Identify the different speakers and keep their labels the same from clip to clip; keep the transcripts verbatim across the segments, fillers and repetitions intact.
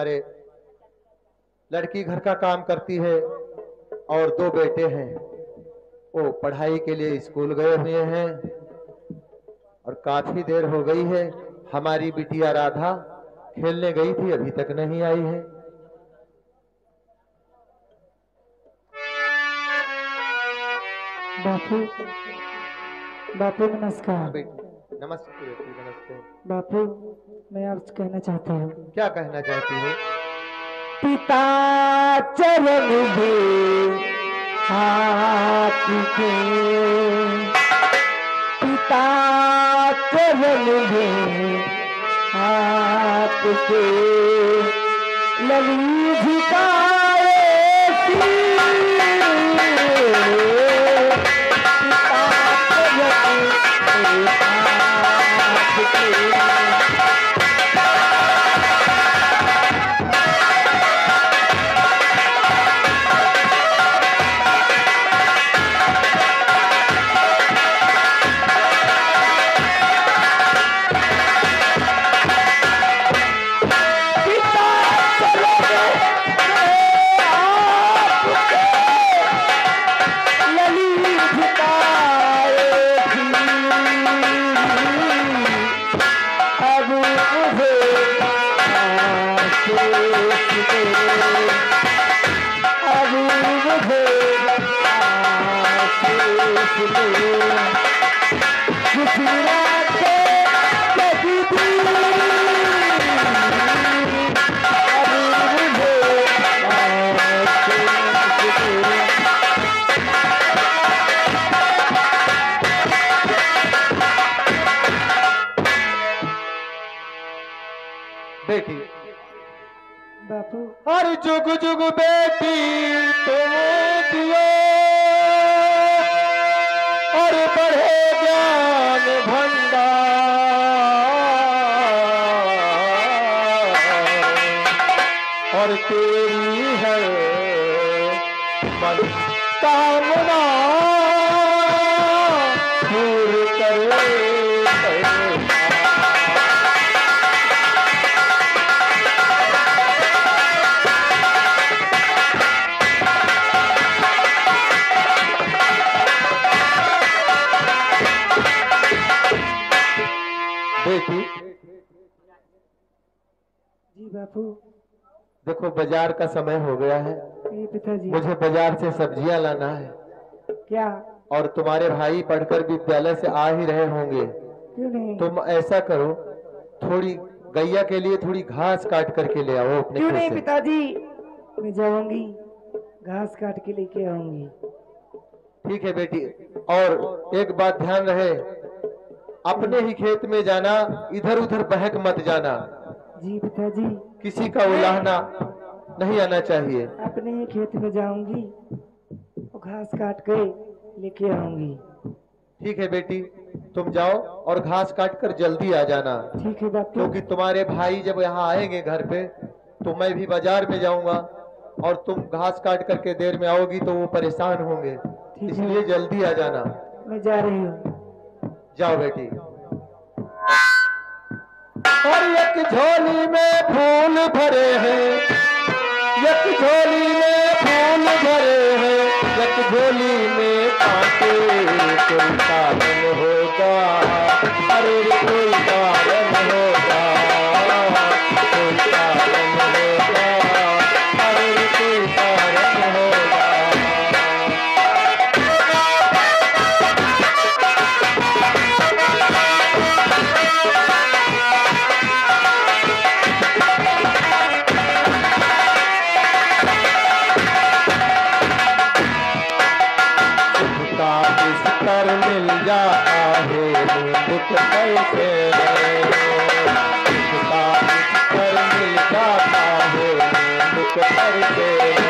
Speaker 1: हमारे लड़की घर का काम करती है और दो बेटे हैं, वो पढ़ाई के लिए स्कूल गए हुए हैं और काफी देर हो गई है। हमारी बिटिया राधा खेलने गई थी, अभी तक नहीं आई है।
Speaker 2: बापू, बापू नमस्कार।
Speaker 1: बेटी नमस्ते, बेटी नमस्ते।
Speaker 2: बापू, मैं आपसे कहना चाहता हूँ।
Speaker 1: क्या कहना चाहती हो?
Speaker 2: पिता चरण में हाथ के, पिता चरण में हाथ के, लली झुकाए
Speaker 1: बेटी।
Speaker 2: बापू,
Speaker 1: हर जुग जुग बेटी तुम दियो और बढ़े ज्ञान भंडार, और तेरी है मनोकामना पूर्ण करे। बेटी,
Speaker 2: जी बापू।
Speaker 1: देखो बाजार का समय हो गया है,
Speaker 2: ये पिताजी।
Speaker 1: मुझे बाजार से सब्जियां लाना है।
Speaker 2: क्या?
Speaker 1: और तुम्हारे भाई पढ़कर विद्यालय से आ ही रहे होंगे।
Speaker 2: क्यों नहीं?
Speaker 1: तुम ऐसा करो, थोड़ी गैया के लिए थोड़ी घास काट करके ले आओ अपने
Speaker 2: क्यों
Speaker 1: खेत
Speaker 2: नहीं
Speaker 1: से।
Speaker 2: पिताजी, मैं जाऊंगी, घास काट के लेके आऊंगी।
Speaker 1: ठीक है बेटी, और एक बात ध्यान रहे, अपने ही खेत में जाना, इधर उधर बहक मत जाना।
Speaker 2: जी पिताजी।
Speaker 1: किसी का उलाहना नहीं आना चाहिए।
Speaker 2: अपने ही खेत में जाऊंगी और घास काट के लेके आऊंगी।
Speaker 1: ठीक है बेटी, तुम जाओ और घास काट कर जल्दी आ जाना।
Speaker 2: ठीक है बापू।
Speaker 1: क्योंकि तुम्हारे भाई जब यहाँ आएंगे घर पे, तो मैं भी बाजार में जाऊंगा और तुम घास काट करके देर में आओगी तो वो परेशान होंगे, इसलिए जल्दी आ जाना।
Speaker 2: मैं जा रही हूँ।
Speaker 1: जाओ बेटी। और एक झोली में फूल भरे हैं, एक झोली में फूल भरे हैं, एक झोली में कांटे, कोई कारण होगा, अरे कोई कारण होगा, कोई कारण होगा, अरे कोई कारण होगा। कर मिल जाता है दुख कैसे, कर मिल जाता है दुख कैसे,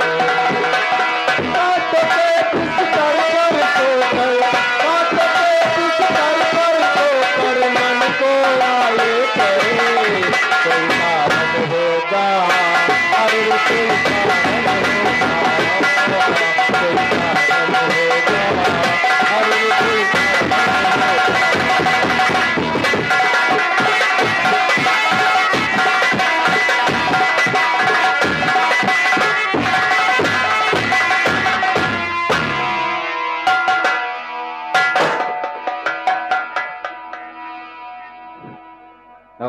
Speaker 1: काट के किस कर पर तो कर, काट के किस कर पर तो कर, मन को आए करे, कोई कारण होगा, अरे कोई कारण होगा, कोई कारण होगा, अरे कोई कारण होगा।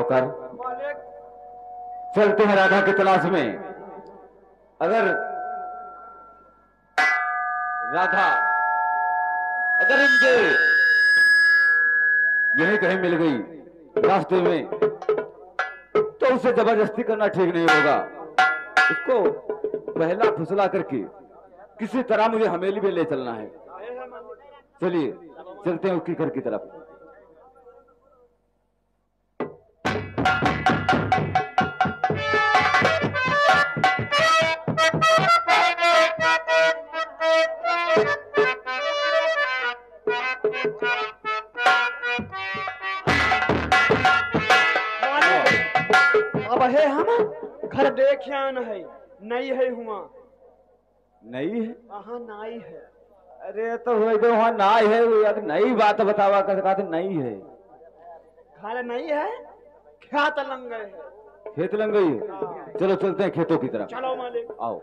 Speaker 3: नौकर, चलते हैं राधा की तलाश में। अगर राधा अगर इनके यही कहीं मिल गई रास्ते में तो उसे जबरदस्ती करना ठीक नहीं होगा। उसको पहला फुसला करके किसी तरह मुझे हवेली में ले चलना है। चलिए चलते हैं उसकी घर की तरफ।
Speaker 4: अब है हम घर देखिया न है नहीं है हुआ
Speaker 3: नहीं है?
Speaker 4: हाँ नहीं है।
Speaker 3: अरे तो वहां नाई है, वो नई बात बतावा कर कहा नहीं है।
Speaker 4: घर नहीं है, खेत लंग गए है।
Speaker 3: खेत लंग गई है? चलो चलते हैं खेतों की तरफ।
Speaker 4: चलो मालिक
Speaker 3: आओ।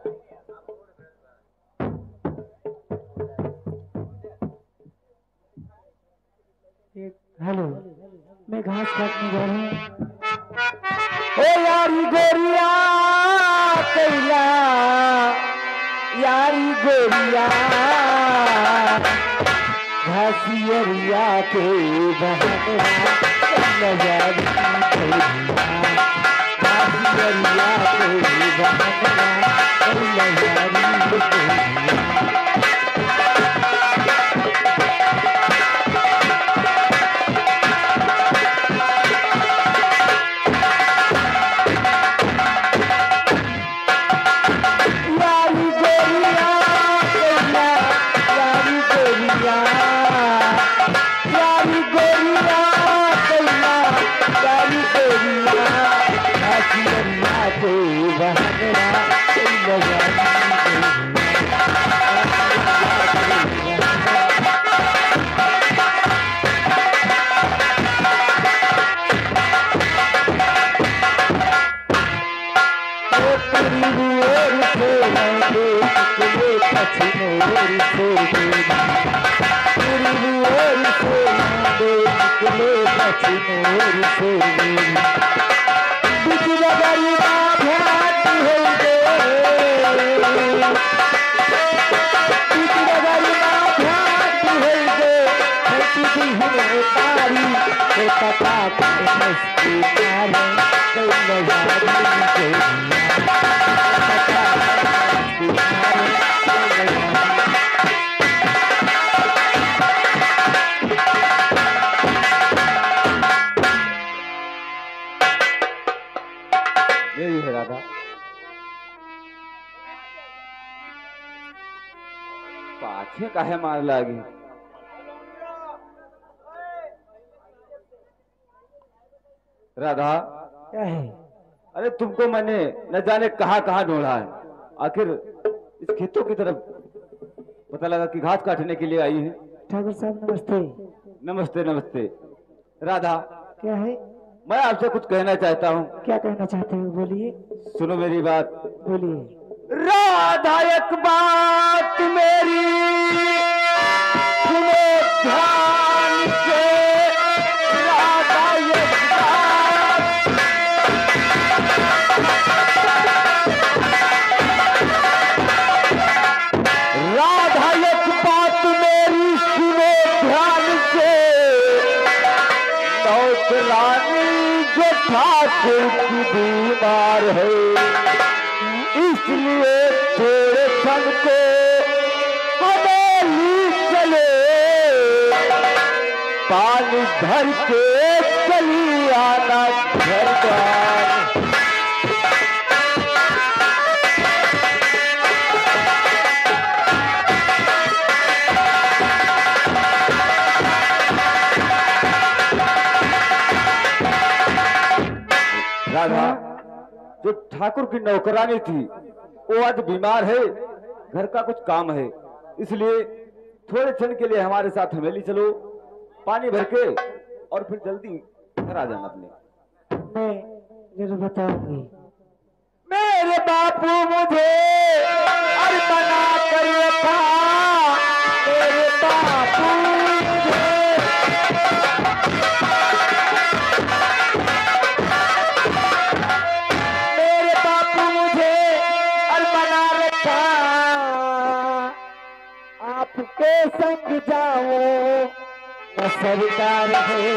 Speaker 2: हेलो, मैं घास काटने जा रहा हूँ।
Speaker 1: ओ यारी गोरिया कैला, यारी गोरिया घासियरिया के बहनवा नजारी कैला, घासियरिया के बहनवा नजारी कैला।
Speaker 3: यही है राधा। पाछे काहे मार लागी? राधा
Speaker 2: क्या है?
Speaker 3: अरे तुमको मैंने न जाने कहां कहां ढूंढा है, आखिर इस खेतों की तरफ पता लगा कि घास काटने के लिए आई है।
Speaker 2: ठाकुर साहब नमस्ते।
Speaker 3: नमस्ते नमस्ते। राधा
Speaker 2: क्या है?
Speaker 3: मैं आपसे कुछ कहना चाहता हूँ।
Speaker 2: क्या कहना चाहते हो? बोलिए।
Speaker 3: सुनो मेरी बात।
Speaker 2: बोलिए।
Speaker 1: राधा एक बात मेरी सुनो ध्यान से, राधा एक बात, राधा एक बात मेरी सुनो ध्यान से, नौकरानी जो ठाकुर की बीमार है, इसलिए थोड़े क्षण को हवेली चले, पानी भर के चली आना घर द्वार।
Speaker 3: राधा, जो ठाकुर की नौकरानी थी वो आज बीमार है, घर का कुछ काम है, इसलिए थोड़े क्षण के लिए हमारे साथ हवेली चलो, पानी भर के और फिर जल्दी घर आ जाना अपने।
Speaker 2: मैं जरूर बताऊंगी।
Speaker 1: मेरे बापू मुझे अरे बना कर रखा, मेरे बापू मुझे
Speaker 2: के संग जाऊं न सरकार है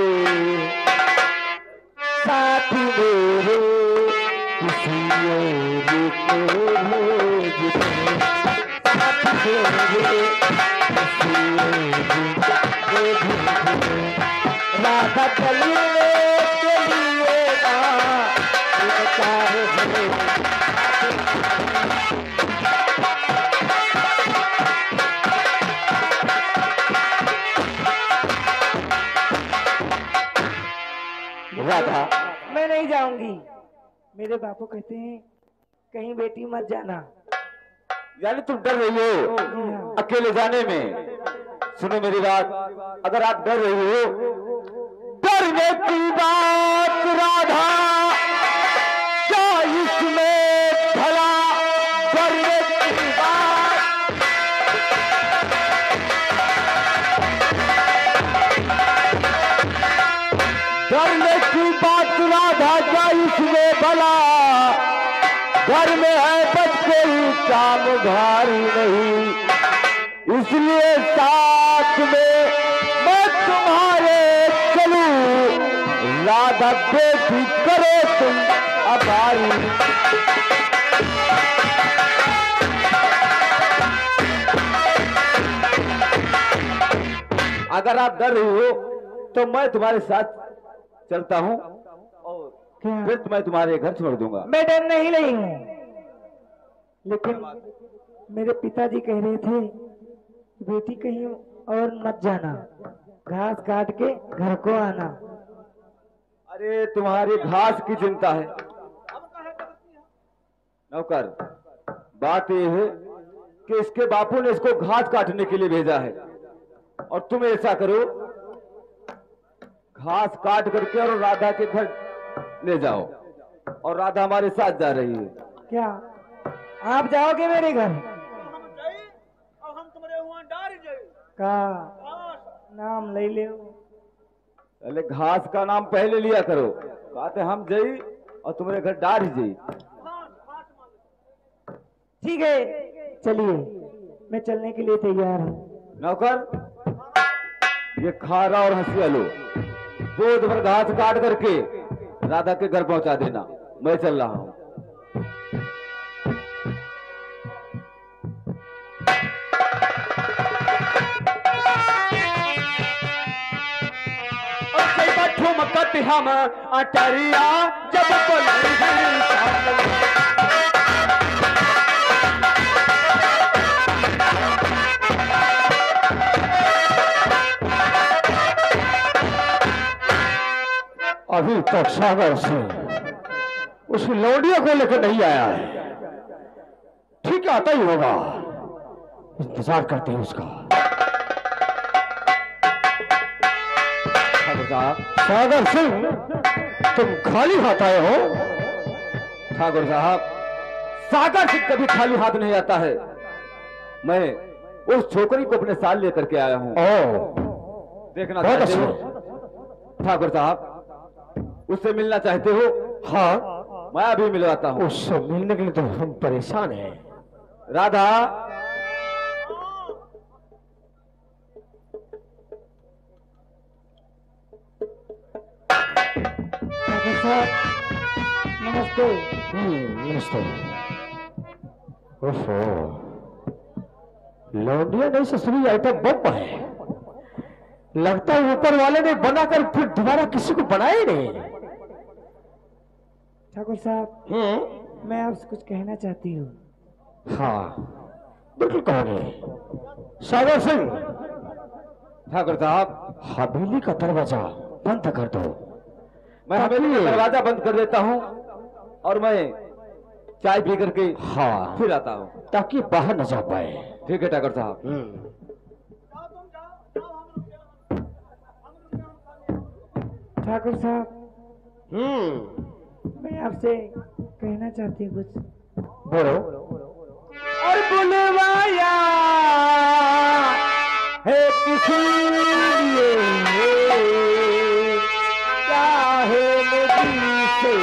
Speaker 2: साथी मेरे किसी और को भेज दे साथी मेरे किसी और को भेज दे राधा चलिए चलिए ना इनकार है
Speaker 3: राधा
Speaker 2: मैं नहीं जाऊंगी। मेरे बापू कहते हैं कहीं बेटी मत जाना।
Speaker 3: यानी तुम डर रही हो
Speaker 2: हाँ।
Speaker 3: अकेले जाने में? सुनो मेरी बात, अगर आप डर रही हो, डरने की बात राधा क्या इसमें भला डरने की बात? डरने की बात राधा क्या इसमें भला? घर में है बच्चे ही काम भारी नहीं, इसलिए साथ में मैं तुम्हारे चलूं। राधा बेटी करो तुम आभारी। अगर आप डर रही हो तो मैं तुम्हारे साथ चलता हूँ और
Speaker 2: क्या?
Speaker 3: फिर मैं तुम्हारे घर छोड़ दूंगा।
Speaker 2: मैं डर नहीं रही हूँ, लेकिन मेरे पिताजी कह रहे थे बेटी कहीं और मत जाना, घास काट के घर को आना।
Speaker 3: अरे तुम्हारी घास की चिंता है नौकर, बात यह है कि इसके बापू ने इसको घास काटने के लिए भेजा है और तुम ऐसा करो, घास काट करके और राधा के घर ले जाओ। और राधा हमारे साथ जा रही है।
Speaker 2: क्या आप जाओगे मेरे घर?
Speaker 4: और हम तुम्हारे वहां डाल जाए
Speaker 2: का नाम ले ले।
Speaker 3: पहले घास का नाम पहले लिया करो। बात है हम जई और तुम्हारे घर डाल जई।
Speaker 2: ठीक है चलिए, मैं चलने के लिए तैयार हूँ।
Speaker 3: नौकर, ये खारा और हंसिया लो, दो भर घास काट करके राधा के घर पहुंचा देना। मैं चल रहा हूं।
Speaker 4: ठुमकत हम अटरिया जब
Speaker 1: अभी तक सागर से उस लौंडिया को लेकर नहीं आया है। ठीक है, आता ही होगा, इंतजार करते हैं उसका। सागर सिंह, तुम खाली हाथ आए हो?
Speaker 3: ठाकुर साहब, सागर सिंह कभी खाली हाथ नहीं आता है। मैं उस छोकरी को अपने साथ लेकर के आया हूं।
Speaker 1: ओ,
Speaker 3: देखना
Speaker 1: बहुत
Speaker 3: चाहते हो?
Speaker 1: अच्छा।
Speaker 3: ठाकुर साहब, उससे मिलना चाहते हो?
Speaker 1: हाँ,
Speaker 3: मैं अभी मिलवाता हूं।
Speaker 1: उससे मिलने के लिए तो हम परेशान हैं।
Speaker 3: राधा,
Speaker 2: नमस्ते।
Speaker 1: हम्म, नमस्ते। ओफो, लौंडिया नहीं ससुरी आइटम बम है। लगता है ऊपर वाले ने बनाकर फिर दोबारा किसी को बनाया ही नहीं।
Speaker 2: ठाकुर साहब,
Speaker 1: हम्म,
Speaker 2: मैं आपसे कुछ कहना चाहती हूँ।
Speaker 1: हाँ, बिल्कुल कहोगे। सागर सिंह,
Speaker 3: ठाकुर साहब,
Speaker 1: हवेली का दरवाजा बंद कर दो।
Speaker 3: मैं हवेली का दरवाजा बंद कर देता हूं और मैं चाय पी करके
Speaker 1: हाँ,
Speaker 3: फिर आता हूं,
Speaker 1: ताकि बाहर न जा पाए।
Speaker 3: ठीक है ठाकुर साहब।
Speaker 1: हम्म,
Speaker 2: ठाकुर साहब,
Speaker 1: हम्म,
Speaker 2: मैं आपसे कहना चाहती हूँ कुछ।
Speaker 1: बोलो।
Speaker 2: और बुलवाया है किसी लिए, चाहे मुझसे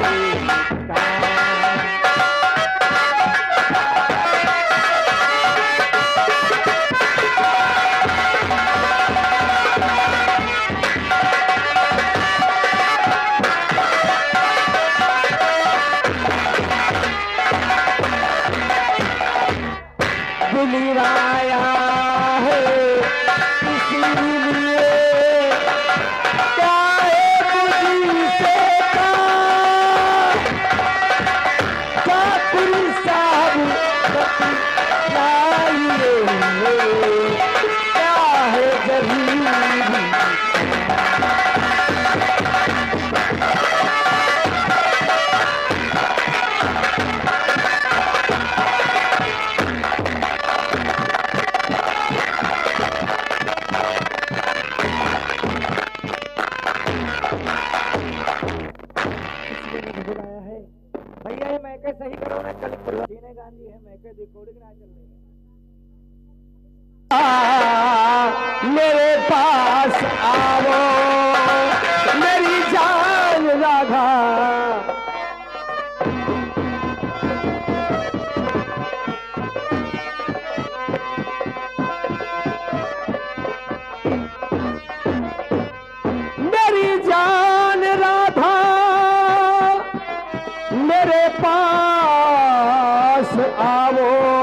Speaker 1: मेरे पास आओ मेरी जान राधा, मेरी जान राधा मेरे पास आओ,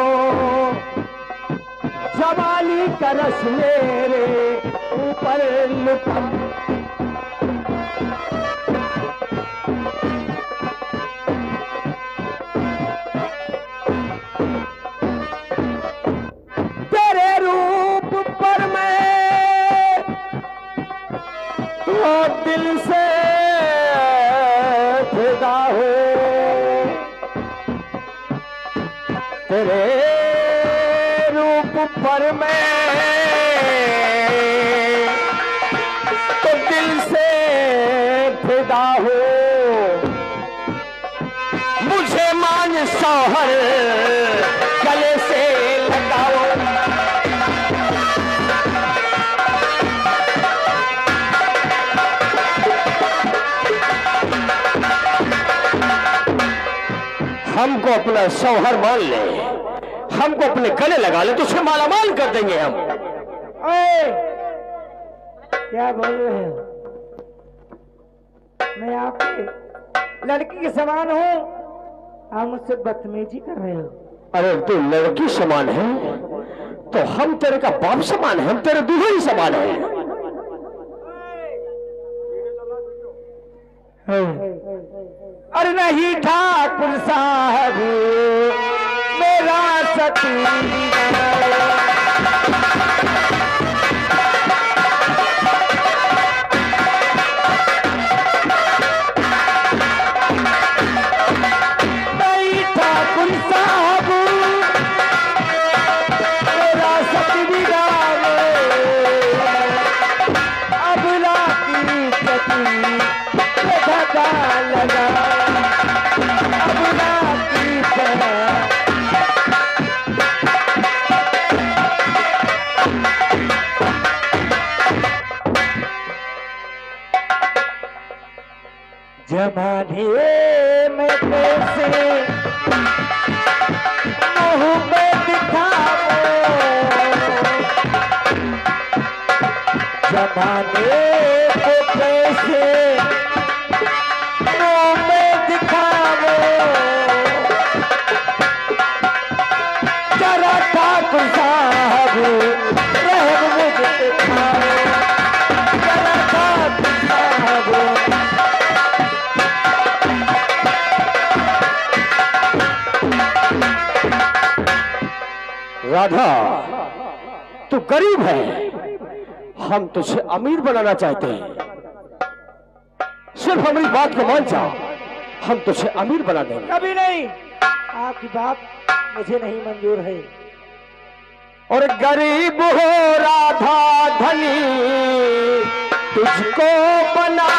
Speaker 1: जवानी का रस मेरे ऊपर लुटा, तेरे रूप पर मैं तो दिल से फिदा हो, तेरे पर मैं तो दिल से फिदा हो, मुझे मान शौहर गले से लगाओ, हमको अपना शौहर मान ले, हमको अपने गले लगा ले तो उसे मालामाल कर देंगे हम।
Speaker 2: ओए, क्या बोल रहे हो? मैं आपके लड़की के समान हूँ, आप मुझसे बदतमीजी कर रहे हो।
Speaker 1: अरे तू लड़की समान है तो हम तेरे का बाप समान है, हम तेरे दूल्हे ही समान है। अरे नहीं ठाकुर साहब मेरा सती, नहीं ठाकुर साहब मेरा सती गावे, अब राती सती धक्का लगा, अब राती
Speaker 2: जमाने में कैसे मुँह पे दिखाओ, जमाने को कैसे मुँह पे दिखाओ, जरा ठाकुर साहब रहम मुझे दिखाओ, जरा ठाकुर साहब।
Speaker 1: राधा तू गरीब है, हम तुझे अमीर बनाना चाहते हैं, सिर्फ हमारी बात को मान जा, हम तुझे अमीर बना देंगे।
Speaker 2: कभी नहीं, आपकी बात मुझे नहीं मंजूर है।
Speaker 1: और गरीब हो राधा धनी तुझको बना